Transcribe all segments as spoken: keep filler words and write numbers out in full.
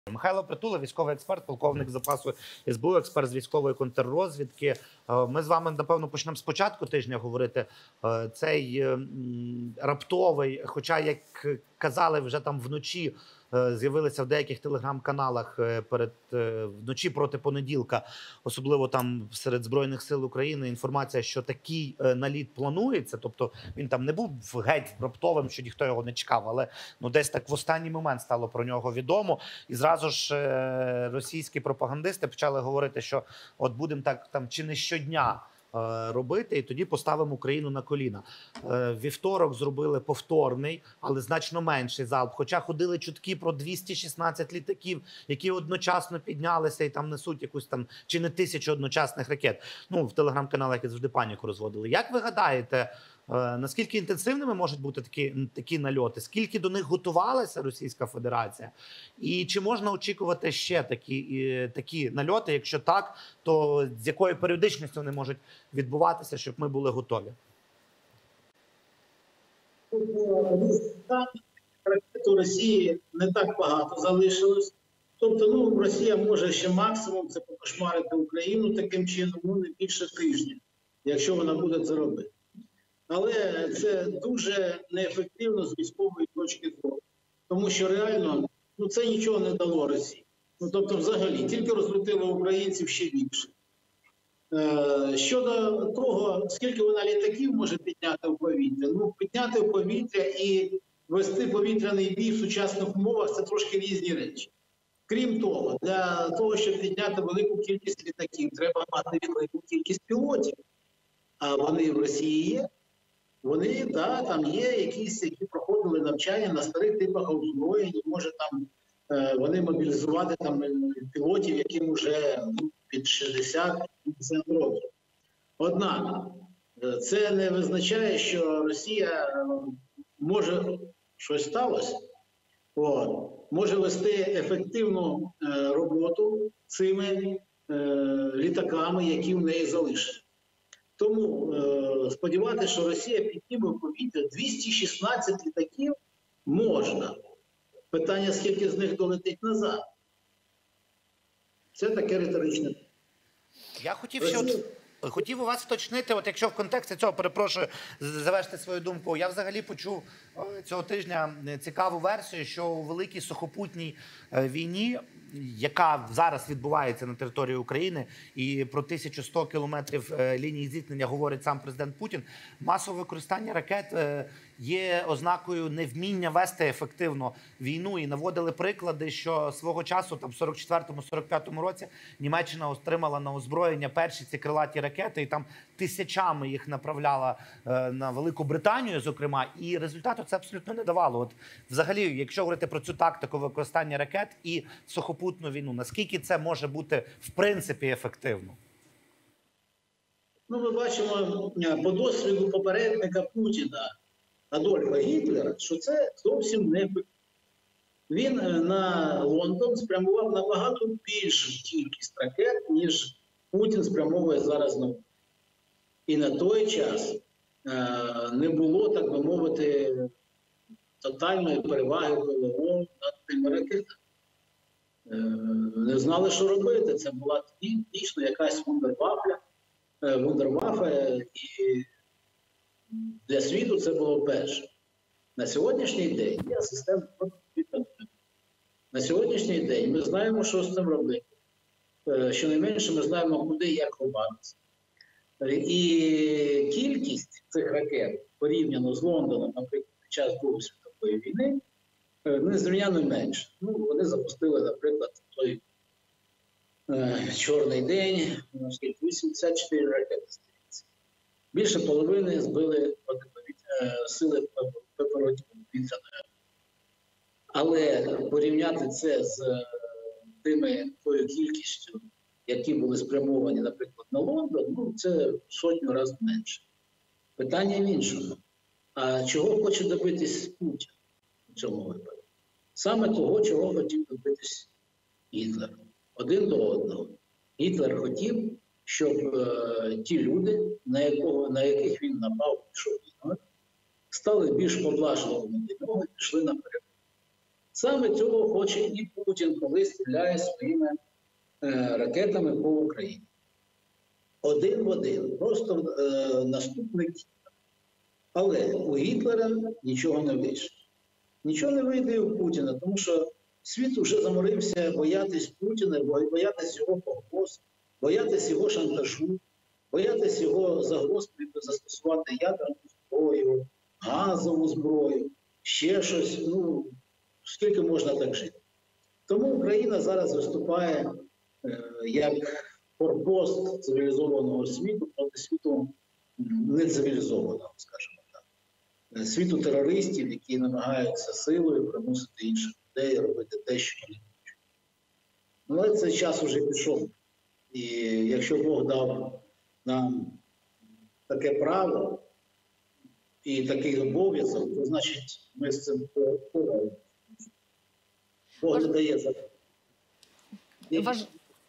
Михайло Притула, військовий експерт, полковник запасу ес бе у, експерт з військової контррозвідки. Ми з вами, напевно, почнемо з початку тижня говорити. Цей раптовий, хоча, як казали, вже там вночі з'явилися в деяких телеграм-каналах перед вночі проти понеділка, особливо там серед Збройних сил України, інформація, що такий наліт планується. Тобто він там не був геть раптовим, що ніхто його не чекав, але ну десь так в останній момент стало про нього відомо. І зразу ж російські пропагандисти почали говорити, що от будемо так там чи не щодня робити, і тоді поставимо Україну на коліна. Вівторок зробили повторний, але значно менший залп. Хоча ходили чутки про двісті шістнадцять літаків, які одночасно піднялися і там несуть якусь там чи не тисячу одночасних ракет. Ну, в телеграм-каналах, які завжди паніку розводили. Як ви гадаєте, наскільки інтенсивними можуть бути такі, такі нальоти? Скільки до них готувалася Російська Федерація? І чи можна очікувати ще такі, такі нальоти? Якщо так, то з якою періодичністю вони можуть відбуватися, щоб ми були готові? Ракет у Росії не так багато залишилось. Тобто, ну, Росія може ще максимум це покошмарити Україну таким чином, ну, не більше тижня, якщо вона буде це робити. Але це дуже неефективно з військової точки зору. Тому що реально ну, це нічого не дало Росії. Ну, тобто взагалі, тільки розлютило українців ще більше. Е, щодо того, скільки вона літаків може підняти в повітря, ну, підняти в повітря і вести повітряний бій в сучасних умовах – це трошки різні речі. Крім того, для того, щоб підняти велику кількість літаків, треба мати велику кількість пілотів. А вони в Росії є. Вони, да, там є якісь, які проходили навчання на старих типах озброєнь, може там е, вони мобілізувати там пілотів, яким вже ну, під шістдесят-п'ятдесят років. Однак, це не визначає, що Росія може, щось сталося, О, може вести ефективну е, роботу цими е, літаками, які в неї залишаться. Тому е, сподіватися, що Росія підніме в повітря двісті шістнадцять літаків можна. Питання, скільки з них долетить назад. Це таке риторичне. Я хотів ще от, хотів у вас уточнити, от якщо в контексті цього, перепрошую, завершити свою думку, я взагалі почув цього тижня цікаву версію, що у великій сухопутній війні, яка зараз відбувається на території України, і про тисячу сто кілометрів лінії зіткнення говорить сам президент Путін, масове використання ракет є ознакою невміння вести ефективно війну. І наводили приклади, що свого часу, там в сорок четвертому - сорок п'ятому році, Німеччина отримала на озброєння перші ці крилаті ракети, і там тисячами їх направляла на Велику Британію, зокрема, і результату це абсолютно не давало. От взагалі, якщо говорити про цю тактику використання ракет і сухопутну війну, наскільки це може бути в принципі ефективно? Ну, ми бачимо по досвіду попередника Путіна Адольфа Гітлера, що це зовсім не ефективно. Він на Лондон спрямував набагато більшу кількість ракет, ніж Путін спрямовує зараз на Україну. І на той час не було, так би мовити, тотальної переваги ПВО над тими ракетами. Не знали, що робити. Це була дійсно якась вундервафля, вундервафля, і для світу це було перше. На сьогоднішній день є система протипіхотної. На сьогоднішній день ми знаємо, що з цим робити. Щонайменше ми знаємо, куди і як ховатися. І кількість цих ракет, порівняно з Лондоном, наприклад, під час Другої світової війни, незрівняно менше. Ну, вони запустили, наприклад, той е, чорний день, вісімдесят чотири ракети, здається. Більше половини збили е, сили протиповітряної. Але порівняти це з е, тими тою кількістю, які були спрямовані, наприклад, на Лондон, ну, це сотню разів менше. Питання в іншому. А чого хоче добитись Путін у цьому випадку? Саме того, чого хотів добитись Гітлер. Один до одного. Гітлер хотів, щоб е, ті люди, на, якого, на яких він напав, пішов війною, стали більш поблажливими до нього і пішли наперед. Саме цього хоче і Путін, коли стріляє своїми е, ракетами по Україні. Один в один, просто е, наступник. Але у Гітлера нічого не вийшло. Нічого не вийде і у Путіна, тому що світ вже заморився боятись Путіна, боятись його погроз, боятись його шантажу, боятись його загроз застосувати ядерну зброю, газову зброю, ще щось. Ну, скільки можна так жити. Тому Україна зараз виступає е, як форпост цивілізованого світу проти світу нецивілізованого, скажімо так. Світу терористів, які намагаються силою примусити інших людей робити те, що вони хочуть. Але цей час вже пішов. І якщо Бог дав нам таке право і такий обов'язок, то значить ми з цим впораємося. Бог не дає за. Важ...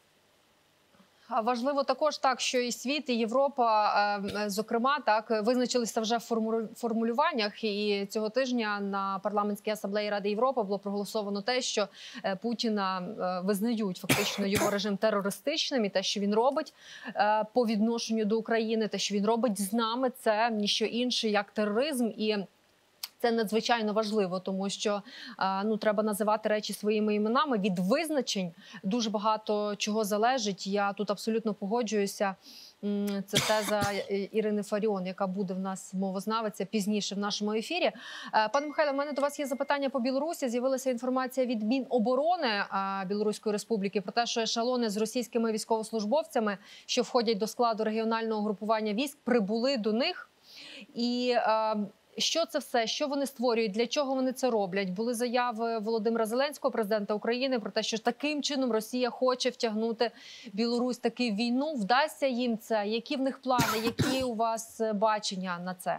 Важливо також так, що і світ, і Європа, зокрема, так визначилися вже в формулюваннях. І цього тижня на парламентській асамблеї Ради Європи було проголосовано те, що Путіна визнають фактично його режим терористичним, і те, що він робить по відношенню до України, те, що він робить з нами, це ніщо інше, як тероризм. І це надзвичайно важливо, тому що ну, треба називати речі своїми іменами. Від визначень дуже багато чого залежить. Я тут абсолютно погоджуюся. Це теза Ірини Фаріон, яка буде в нас мовознавиця пізніше в нашому ефірі. Пане Михайло, в мене до вас є запитання по Білорусі. З'явилася інформація від Міноборони Білоруської Республіки про те, що ешелони з російськими військовослужбовцями, що входять до складу регіонального групування військ, прибули до них. І що це все? Що вони створюють? Для чого вони це роблять? Були заяви Володимира Зеленського, президента України, про те, що таким чином Росія хоче втягнути Білорусь таки в війну. Вдасться їм це? Які в них плани? Які у вас бачення на це?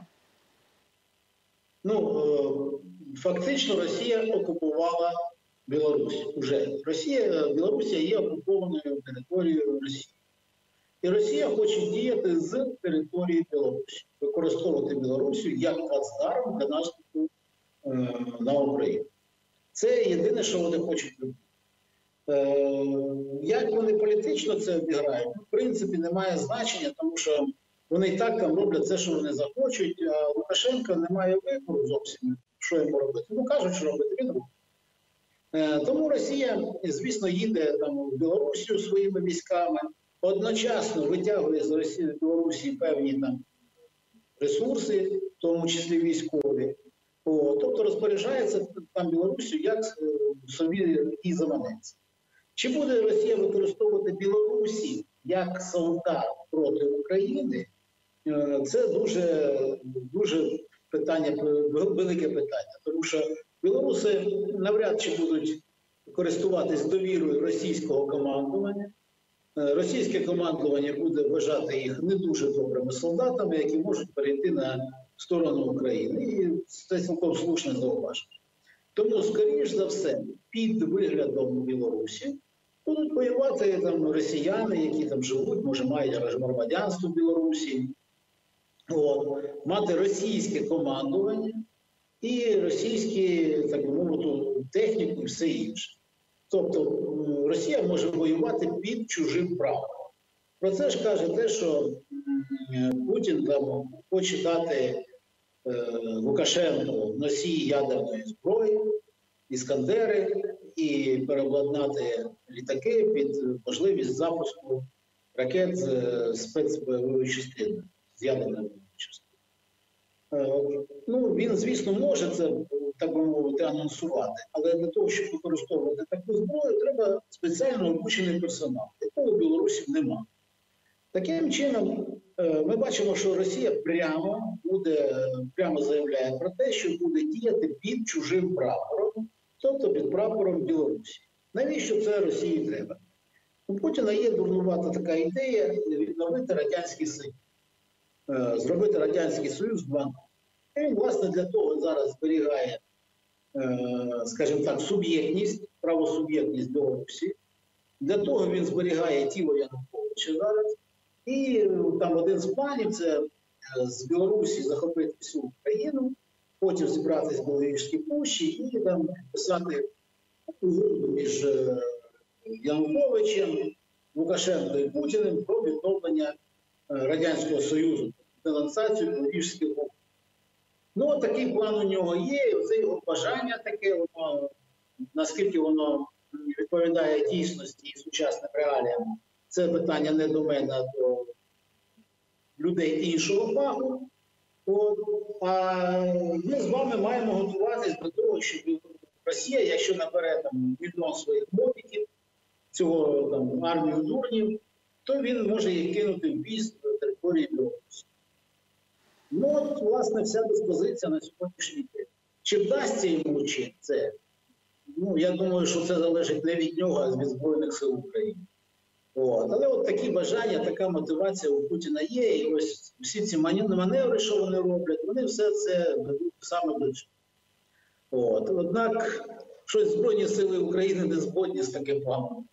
Ну, фактично Росія окупувала Білорусь. Уже Росія, Білорусія є окупованою територією Росії. І Росія хоче діяти з території Білорусі, використовувати Білорусію як плацдарм для наступу е, на Україну. Це єдине, що вони хочуть робити. Е, як вони політично це обіграють, в принципі, немає значення, тому що вони і так там роблять все, що вони захочуть, а Лукашенко не має вибору зовсім, що йому робити. Ну, кажуть, що робити, він робить. Е, тому Росія, звісно, їде там в Білорусію своїми військами, одночасно витягує з Росії, з Білорусі певні там ресурси, в тому числі військові. О, тобто розпоряджається там Білорусію як собі і заманеться. Чи буде Росія використовувати Білорусі як солдат проти України? Це дуже, дуже питання, велике питання. Тому що білоруси навряд чи будуть користуватись довірою російського командування. Російське командування буде вважати їх не дуже добрими солдатами, які можуть перейти на сторону України. І це цілком слушне зауваження. Тому, скоріш за все, під виглядом Білорусі будуть воювати там росіяни, які там живуть, може мають громадянство в Білорусі, от, мати російське командування і російські, так би мовити, техніку і все інше. Тобто Росія може воювати під чужим правом. Про це ж каже те, що Путін там хоче дати е, Лукашенку носії ядерної зброї, іскандери, і переобладнати літаки під можливість запуску ракет з спецбойової частини, з ядерної частини. Е, ну, він, звісно, може це, так би мовити, анонсувати, але для того, щоб використовувати таку зброю, треба спеціально обучений персонал, якого в Білорусі немає. Таким чином, ми бачимо, що Росія прямо буде, прямо заявляє про те, що буде діяти під чужим прапором, тобто під прапором Білорусі. Навіщо це Росії треба? У Путіна є дурнувата така ідея відновити Радянський Союз, зробити Радянський Союз банком. І він, власне, для того зараз зберігає, скажімо так, суб'єктність, правосуб'єктність Білорусі. Для того він зберігає тіло Януковича зараз. І там один з планів – це з Білорусі захопити всю Україну, потім зібратися в Біловіжській пущі і там підписати угоду між е, Януковичем, Лукашенко і Путіним про відновлення е, Радянського Союзу, денонсацію Криворізьких угод. Ну, от такий план у нього є, і це його бажання таке, воно, наскільки воно відповідає дійсності і сучасним реаліям, це питання не до мене, а до людей іншого фаху. От, а ми з вами маємо готуватись до того, щоб Росія, якщо набере там мільйон своїх мобіків, цього там армію дурнів, то він може їх кинути в бій з території Білорусі. Ну от, власне, вся диспозиція на сьогоднішній день. Чи вдасться йому чи це? Ну, я думаю, що це залежить не від нього, а від Збройних сил України. От. Але от такі бажання, така мотивація у Путіна є. І ось всі ці маневри, що вони роблять, вони все це ведуть саме до цього. От. Однак, щось Збройні сили України не згодні з таким планом.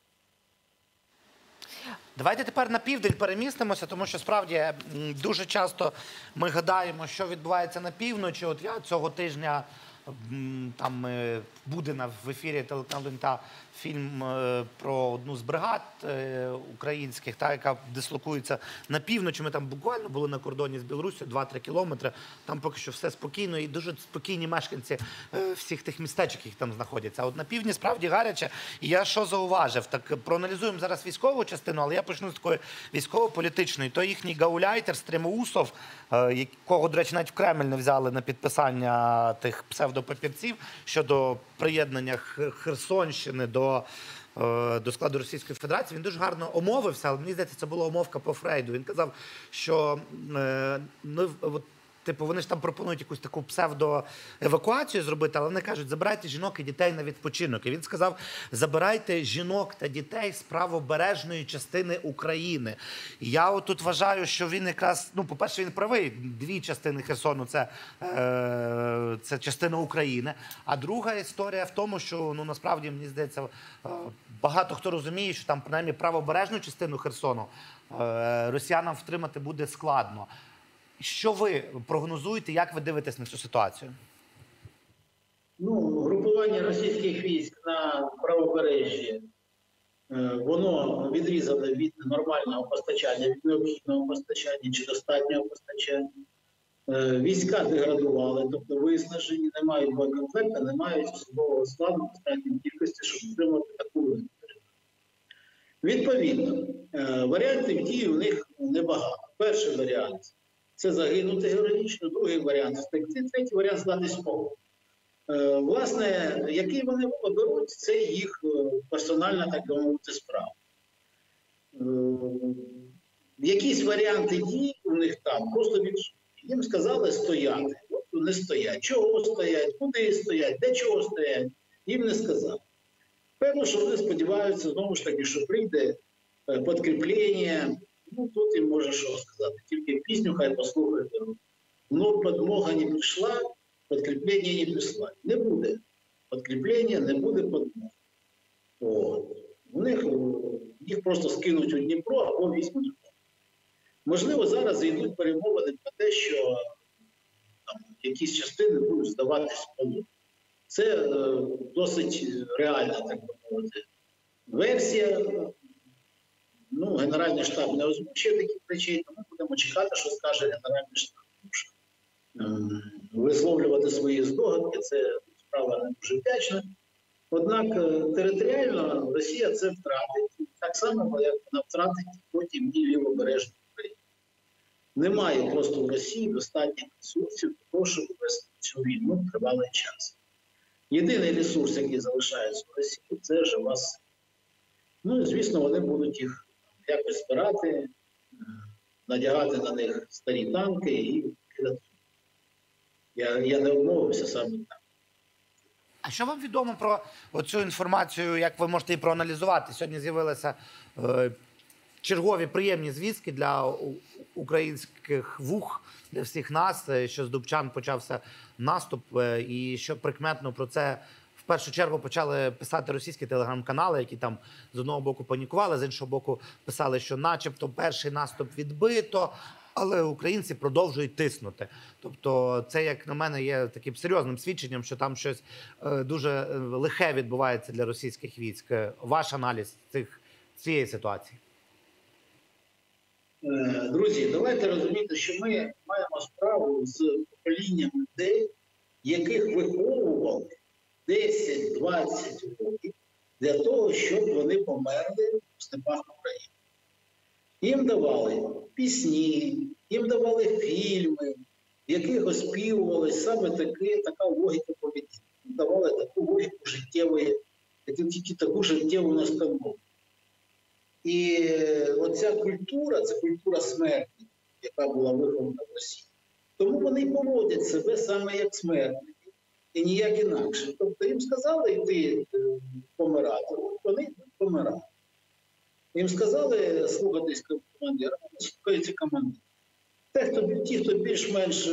Давайте тепер на південь перемістимося, тому що справді м, дуже часто ми гадаємо, що відбувається на півночі. От я цього тижня м, там е, буде на в ефірі телеканалу «Інта» фільм е, про одну з бригад е, українських, та, яка дислокується на півночі. Ми там буквально були на кордоні з Білоруссю, два-три кілометри. Там поки що все спокійно і дуже спокійні мешканці е, всіх тих містечок, які там знаходяться. А от на півдні справді гаряче. І я що зауважив? Так проаналізуємо зараз військову частину, але я почну з такої військово-політичної. То їхній гауляйтер Стремоусов, е, якого, до речі, навіть в Кремль не взяли на підписання тих псевдопапірців щодо приєднання Хер- Херсонщини до, е, до складу Російської Федерації, він дуже гарно омовився, але мені здається, це була омовка по Фрейду. Він казав, що е, ну, от, типу, вони ж там пропонують якусь таку псевдоевакуацію зробити, але вони кажуть, забирайте жінок і дітей на відпочинок. І він сказав, забирайте жінок та дітей з правобережної частини України. І я от тут вважаю, що він якраз, ну, по-перше, він правий, дві частини Херсону – це, е, це частина України. А друга історія в тому, що, ну, насправді, мені здається, е, багато хто розуміє, що там, принаймні, правобережну частину Херсону е, росіянам втримати буде складно. Що ви прогнозуєте, як ви дивитесь на цю ситуацію? Ну, групування російських військ на правобережжі, е, воно відрізане від нормального постачання, від необхідного постачання чи достатнього постачання. Е, Війська деградували, тобто виснажені, не мають боєкомплекта, не мають особового складу достатньої кількості, щоб отримати таку винну. Відповідно, е, варіантів дії у них небагато. Перший варіант – це загинути героїчно, другий варіант – втекти, третій варіант – здати смогу. Е, власне, який вони оберуть, це їх е, персональна, так би мовити, справа. Е, якісь варіанти дій у них там просто відсутні. Їм сказали стояти, от вони стоять. Чого стоять, куди стоять, де чого стоять, їм не сказали. Певно, що вони сподіваються, знову ж таки, що прийде е, підкріплення. Ну, тут їм може що сказати. Тільки пісню хай послухають. Но подмога не прийшла, підкріплення не прийшло. Не буде підкріплення, не буде подмоги. От. У них, їх просто скинуть у Дніпро або візьмуть. Можливо, зараз зайдуть перемовини про те, що там, якісь частини будуть здаватись в полон. Це е, досить реальна, так би мовити, версія. Ну, Генеральний штаб не озвучує таких речей, тому будемо чекати, що скаже Генеральний штаб. Ем, Висловлювати свої здогадки – це справа не дуже вдячна. Однак територіально Росія це втратить, так само, як вона втратить потім і лівобережну Україну. Немає просто в Росії достатніх ресурсів для того, щоб вести цю війну тривалий час. Єдиний ресурс, який залишається в Росії, це жива сила. Ну і, звісно, вони будуть їх якось збирати, надягати на них старі танки і кидати. Я, я не обмовився саме так. А що вам відомо про цю інформацію, як ви можете її проаналізувати? Сьогодні з'явилися е, чергові приємні звістки для у- українських вух, для всіх нас, е, що з Дубчан почався наступ, е, і що прикметно про це в першу чергу почали писати російські телеграм-канали, які там з одного боку панікували, з іншого боку писали, що начебто перший наступ відбито. але українці продовжують тиснути. Тобто це, як на мене, є таким серйозним свідченням, що там щось е, дуже лихе відбувається для російських військ. Ваш аналіз цих, цієї ситуації? Друзі, давайте розуміти, що ми маємо справу з поколінням людей, яких виховували десять-двадцять років для того, щоб вони померли в степах України. Їм давали пісні, їм давали фільми, в яких оспівувалась саме таки, така логіка поведінки. Їм давали таку логіку життєвої, тільки таку життєву настанову. І оця культура, це культура смерті, яка була вихована в Росії. Тому вони поводять себе саме як смертники і ніяк інакше. Тобто їм сказали йти помирати, вони помирали. Їм сказали слухатись командира, слухаються командира. Те, хто, ті, хто більш-менш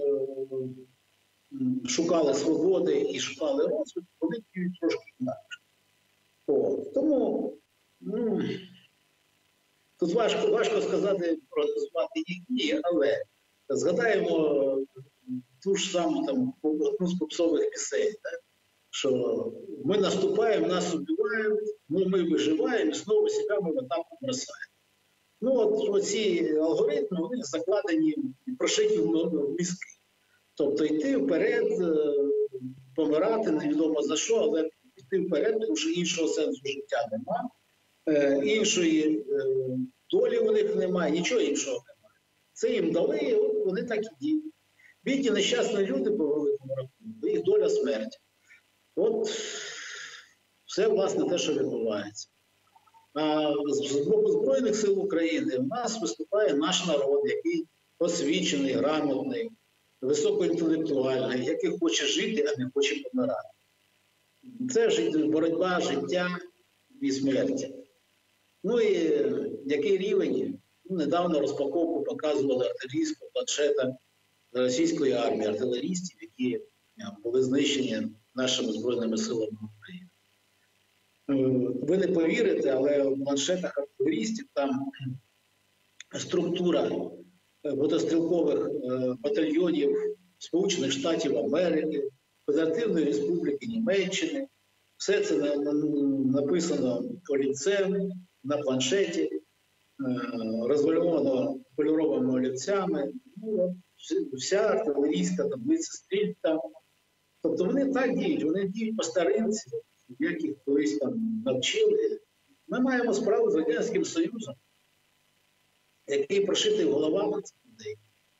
шукали свободи і шукали розвитку, вони діють трошки інакше. От. Тому, ну, тут важко, важко сказати, прозвати їх дії, але згадаємо ту ж саму там, одну з попсових пісень, так? Що ми наступаємо, нас убивають, ну, ми виживаємо, і знову себе ми в атаку бросаємо. Ну, от оці алгоритми, вони закладені, прошиті в мізки. Тобто йти вперед, помирати, невідомо за що, але йти вперед, тому що іншого сенсу життя нема, іншої долі у них немає, нічого іншого немає. Це їм дали, і вони так і діють. Бідні нещасні люди по великому рахунку, їх доля смерті. От все, власне, те, що відбувається. А з боку Збройних сил України в нас виступає наш народ, який освічений, грамотний, високоінтелектуальний, який хоче жити, а не хоче помирати. Це боротьба життя і смерті. Ну і який рівень? Ну, недавно розпаковку показували артилерійського планшета російської армії, артилерістів, які були знищені нашими Збройними силами України. Ви не повірите, але в планшетах артилерістів там структура мотострілкових батальйонів Сполучених Штатів Америки, Федеративної Республіки Німеччини. Все це написано олівцем на планшеті, розмальовано кольоровими олівцями. Ну, вся артилерійська таблиця стрільб там. Тобто вони так діють, вони діють по старинці, як їх колись там навчили. Ми маємо справу з Радянським Союзом, який прошитий головами цих людей.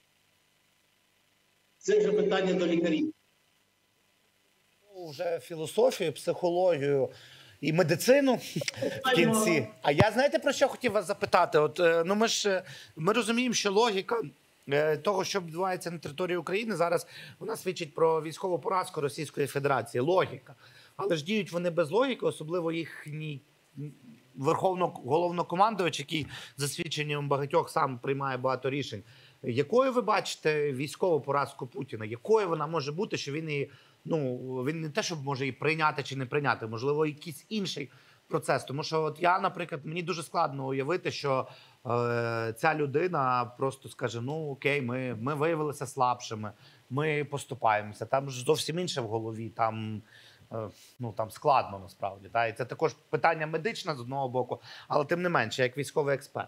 Це вже питання до лікарів. Вже філософію, психологію і медицину в кінці. А я, знаєте, про що хотів вас запитати? От, ну, ми ж ми розуміємо, що логіка того, що відбувається на території України, зараз вона свідчить про військову поразку Російської Федерації. Логіка. Але ж діють вони без логіки, особливо їхній верховно головнокомандувач, який за свідченням багатьох сам приймає багато рішень. Якою ви бачите військову поразку Путіна? Якою вона може бути, що він її, ну, він не те, щоб може її прийняти чи не прийняти, можливо, якийсь інший процес. Тому що от я, наприклад, мені дуже складно уявити, що е, ця людина просто скаже, ну окей, ми, ми виявилися слабшими, ми поступаємося. Там ж зовсім інше в голові, там, е, ну, там складно насправді. Та? І це також питання медичне з одного боку, але тим не менше, як військовий експерт.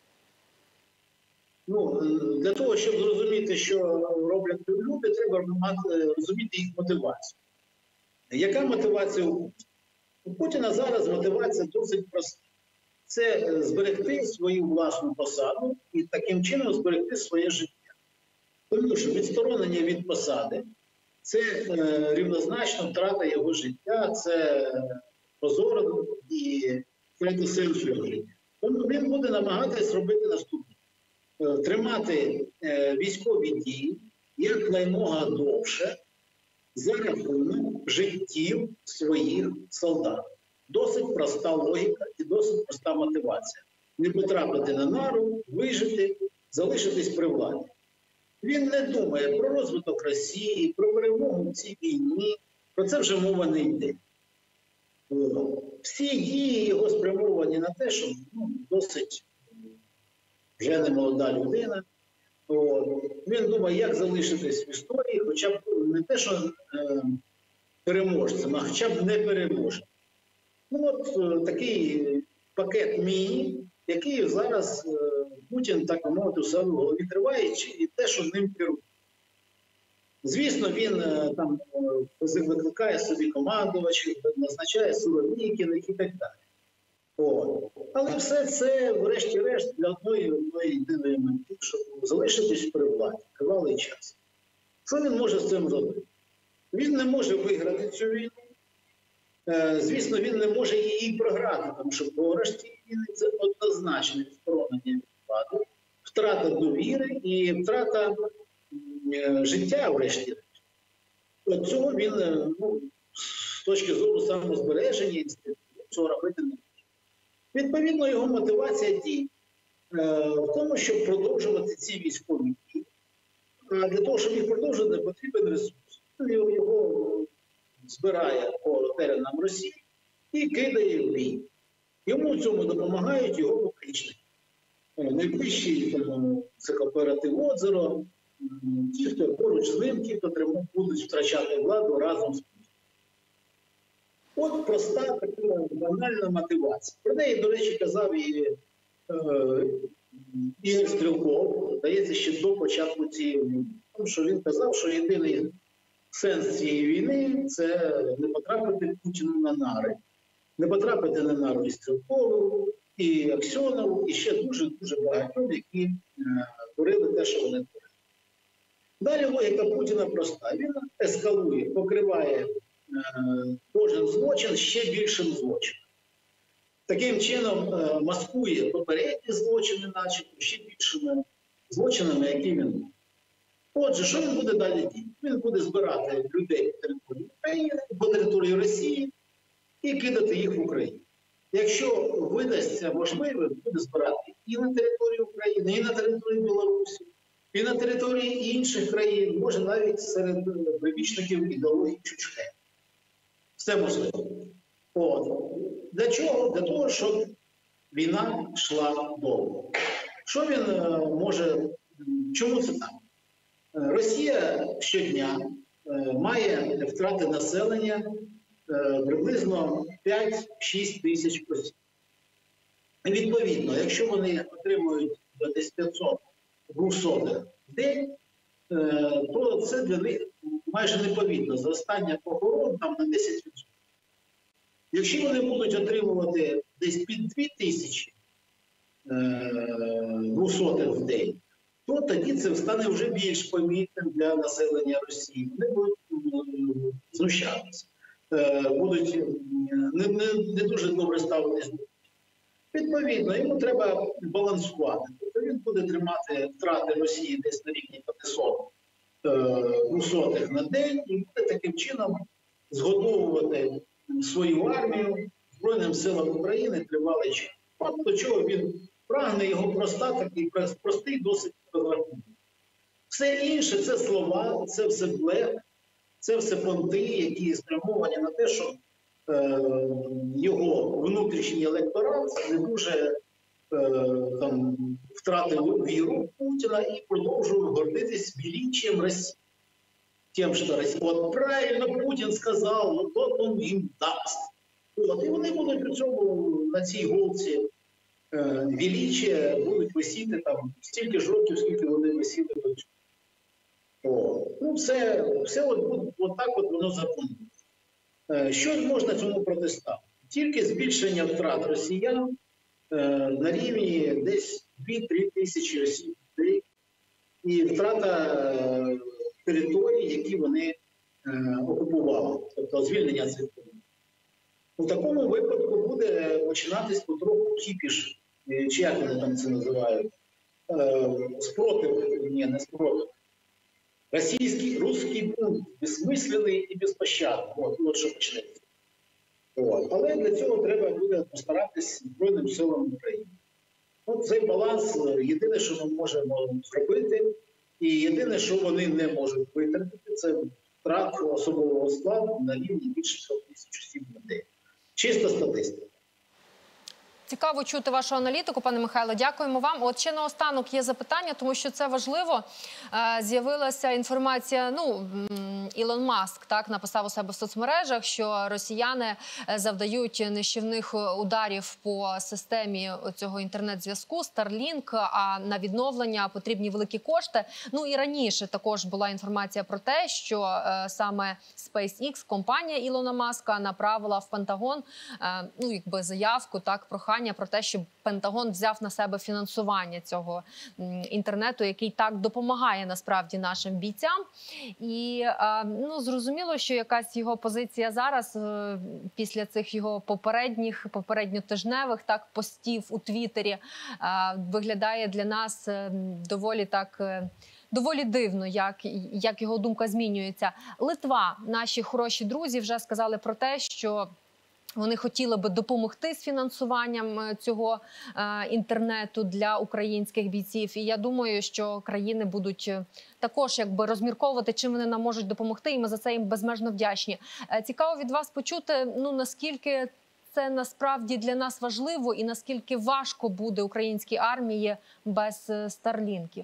Ну, для того, щоб зрозуміти, що роблять люди, треба мати, розуміти їх мотивацію. Яка мотивація у Путіна? У Путіна зараз мотивація досить проста. Це зберегти свою власну посаду і таким чином зберегти своє життя. Тому що відсторонення від посади – це е, рівнозначно втрата його життя, це позор і втрата сенсу його життя. Тому він буде намагатися робити наступне. Тримати е, військові дії якнаймога довше за рахунок життів своїх солдат. Досить проста логіка і досить проста мотивація. Не потрапити на нару, вижити, залишитись при владі. Він не думає про розвиток Росії, про перемогу в цій війні. Про це вже мова не йде. Всі дії його спрямовані на те, щоб ну, досить вже не молода людина, От. Він думає, як залишитись в історії, хоча б не те, що е, переможцем, а хоча б не переможцем. Ну от е, такий пакет міні, який зараз е, Путін, так би мовити, у себе в голові триває, і те, що ним керує. Звісно, він е, там е, викликає собі командувачів, назначає силовиків і так далі. О. Але все це, врешті-решт, для одної одної єдиної мети, щоб залишитись при владі тривалий час. Що він може з цим зробити? Він не може виграти цю війну. Е, звісно, він не може її програти, тому що програш цієї війни – це однозначне відсторонення від влади, втрата довіри і втрата е, життя, врешті-решт. От цього він, ну, з точки зору самозбереження інституту, цього робити не може. Відповідно, його мотивація дій е, в тому, щоб продовжувати ці військові дії. А для того, щоб їх продовжувати, потрібен ресурс. Він його збирає по теренам Росії і кидає в бій. Йому в цьому допомагають його поплічники. Найближчі це кооператив «Озеро», ті, хто поруч з ним, ті, хто будуть втрачати владу разом з Путіним. От проста така банальна мотивація. Про неї, до речі, казав і е, Ігор Стрілков, здається, ще до початку цієї війни. Тому що він казав, що єдиний сенс цієї війни – це не потрапити Путіну на нари. Не потрапити на нару і Стрілкову, і Аксьонову, і ще дуже-дуже багатьом, які е, творили те, що вони творили. Далі логіка Путіна проста. Він ескалує, покриває кожен злочин ще більшим злочином. Таким чином е, маскує попередні злочини, начебто, ще більшими злочинами, які він мав. Отже, що він буде далі діяти? Він буде збирати людей по території України, по території Росії і кидати їх в Україну. Якщо видасться можливим, буде збирати і на території України, і на території Білорусі, і на території інших країн, може навіть серед прибічників ідеології Чучхе. Все можливо. От. Для чого? Для того, щоб війна йшла довго. Що він е, може... Чому це так? Росія щодня е, має втрати населення е, приблизно п'ять-шість тисяч осіб. Відповідно, якщо вони отримують десь п'ятсот-двісті в день, е, то це для них майже непомітно. Зростання похорон там на десять відсотків. Якщо вони будуть отримувати десь під дві тисячі двохсотих в день, то тоді це стане вже більш помітним для населення Росії. Вони будуть знущатися, будуть не, не, не дуже добре ставитися. Відповідно, йому треба балансувати. Тобто він буде тримати втрати Росії десь на рівні п'ятсот двохсотих на день і буде таким чином згодовувати свою армію Збройним силам України тривалий час. От до чого він прагне, його проста, такий простий досить розрахунок. Все інше – це слова, це все блеф, це все понти, які спрямовані на те, що е, його внутрішній електорат не дуже е, там, втратив віру в Путіна і продовжує гордитись величием Росії. Тем, что Россия... Вот правильно Путин сказал, вот тот он им даст. От, і вони будуть при цьому на цій голці е, величия будуть висіти там стільки ж років, скільки вони висіли до цього. Ну, все, все от, от, от так от воно запланується. Е, що можна цьому протиставити? Тільки збільшення втрат росіян е, на рівні десь дві-три тисячі осіб в день і втрата е, території, які вони е, окупували, тобто звільнення цих територій. У такому випадку буде починатись потроху кіпіш, чи як вони там це називають, е, спротив, ні, не спротив. Російський, русський бунт, безсмислений і безпощадний. От, от що почнеться. От. Але для цього треба буде постаратись Збройним силам України. От цей баланс єдине, що ми можемо зробити, і єдине, що вони не можуть витратити, це втрат особового складу на рівні більше трьох тисяч осіб на день. Чиста статистика. Цікаво чути вашу аналітику, пане Михайло. Дякуємо вам. От ще наостанок є запитання, тому що це важливо. З'явилася інформація, ну, Ілон Маск так написав у себе в соцмережах, що росіяни завдають нищівних ударів по системі цього інтернет-зв'язку Starlink, а на відновлення потрібні великі кошти. Ну і раніше також була інформація про те, що саме SpaceX, компанія Ілона Маска, направила в Пентагон, ну, якби заявку, так, прохання про те, щоб Пентагон взяв на себе фінансування цього інтернету, який так допомагає насправді нашим бійцям. І ну, зрозуміло, що якась його позиція зараз після цих його попередніх, попередньотижневих так постів у Твіттері виглядає для нас доволі так. Доволі дивно, як, як його думка змінюється. Литва, наші хороші друзі, вже сказали про те, що вони хотіли би допомогти з фінансуванням цього е, інтернету для українських бійців. І я думаю, що країни будуть також якби розмірковувати, чим вони нам можуть допомогти. І ми за це їм безмежно вдячні. Е, цікаво від вас почути, ну наскільки це насправді для нас важливо і наскільки важко буде українській армії без старлінків.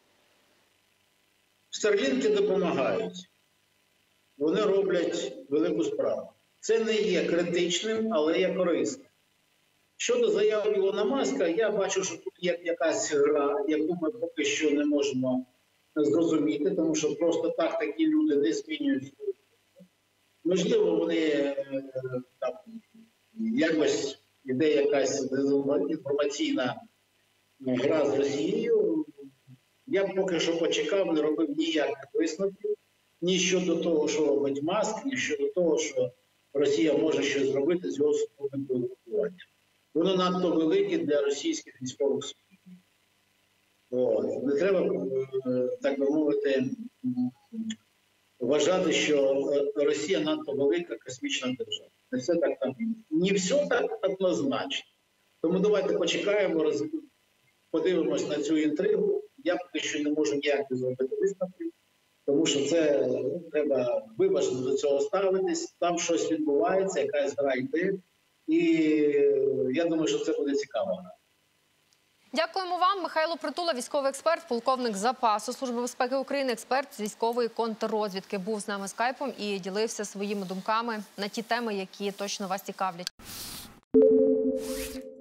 Старлінки допомагають. Вони роблять велику справу. Це не є критичним, але є корисним. Щодо заяв Ілона Маска, я бачу, що тут є якась гра, яку ми поки що не можемо зрозуміти, тому що просто так такі люди не змінюють. Можливо, вони там якось іде якась інформаційна гра з Росією. Я б поки що почекав, не робив ніяких висновків ні щодо того, що робить Маск, ні щодо того, що Росія може щось зробити з його супутниковим угрупуванням. Воно надто велике для російських військових супутників. Не треба, так би мовити, вважати, що Росія надто велика космічна держава. Не все так там. Не все так однозначно. Тому давайте почекаємо, роз... подивимось на цю інтригу. Я поки що не можу ніяк зробити висновків. Тому що це ну, треба виважено до цього ставитись, там щось відбувається, якась гра йде. І я думаю, що це буде цікаво. Дякуємо вам. Михайло Притула, військовий експерт, полковник запасу Служби безпеки України, експерт з військової контррозвідки. Був з нами скайпом і ділився своїми думками на ті теми, які точно вас цікавлять.